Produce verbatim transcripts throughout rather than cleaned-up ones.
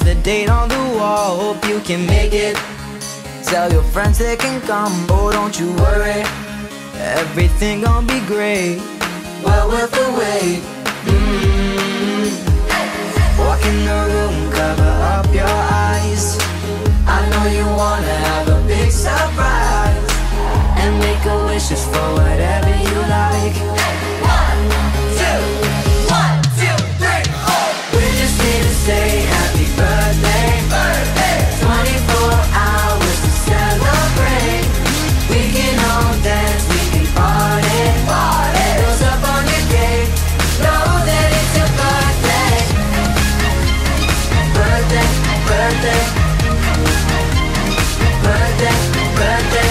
the date on the wall. Hope you can make it. Tell your friends they can come. Oh, don't you worry, everything gon' be great. Well worth the wait. mm-hmm. Walk in the room, cover up your eyes. I know you wanna have a big surprise, and make a wish just for whatever you like. One, two, one, two, three, four. We just need to say happy birthday, birthday. Twenty-four hours to celebrate. We can all dance, we can party, party. Those up on your cake, know that it's your birthday. Birthday, birthday. Birthday, birthday.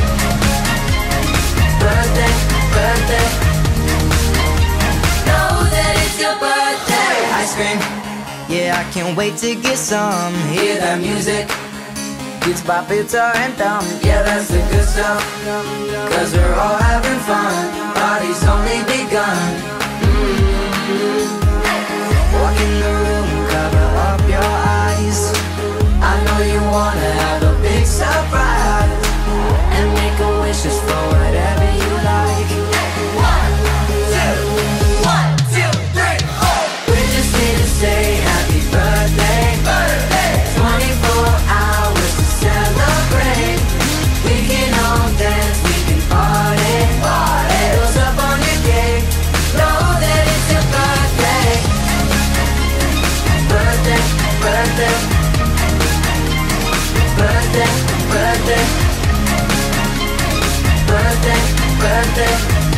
Birthday, birthday. Know that it's your birthday. Ice cream, yeah, I can't wait to get some. Hear that music, beats pop, it's our anthem. Yeah, that's the good stuff, cause we're all having fun. Party's only begun. mm-hmm. Walk in the room, cover up your eyes. I know you wanna have a big surprise, and make a wish just for whatever you like. One, two, one, two, three, four. We just need to say happy birthday, birthday. Twenty-four hours to celebrate. We can all dance, we can party, party. Those up on your cake, know that it's your birthday. Birthday, birthday. Birthday, birthday. Birthday, birthday.